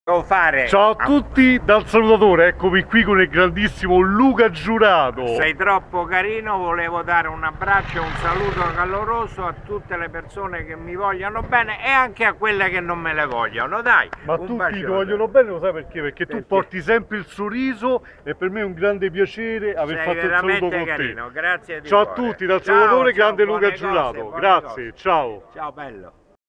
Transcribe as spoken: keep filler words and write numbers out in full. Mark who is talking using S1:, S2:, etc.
S1: Devo fare.
S2: Ciao a tutti dal salutatore, eccomi qui con il grandissimo Luca Giurato.
S1: Sei troppo carino, volevo dare un abbraccio e un saluto caloroso a tutte le persone che mi vogliono bene e anche a quelle che non me le vogliono, dai.
S2: Ma
S1: un
S2: tutti
S1: bacione.
S2: ti vogliono bene, lo sai perché? Perché,
S1: Perché?
S2: tu porti sempre il sorriso e per me è un grande piacere aver
S1: Sei
S2: fatto il saluto con
S1: carino,
S2: te.
S1: grazie di
S2: Ciao
S1: cuore.
S2: a tutti dal
S1: Ciao,
S2: salutatore,
S1: ciao,
S2: grande
S1: buone
S2: Luca
S1: cose,
S2: Giurato.
S1: buone
S2: Grazie,
S1: cose.
S2: ciao.
S1: Ciao bello.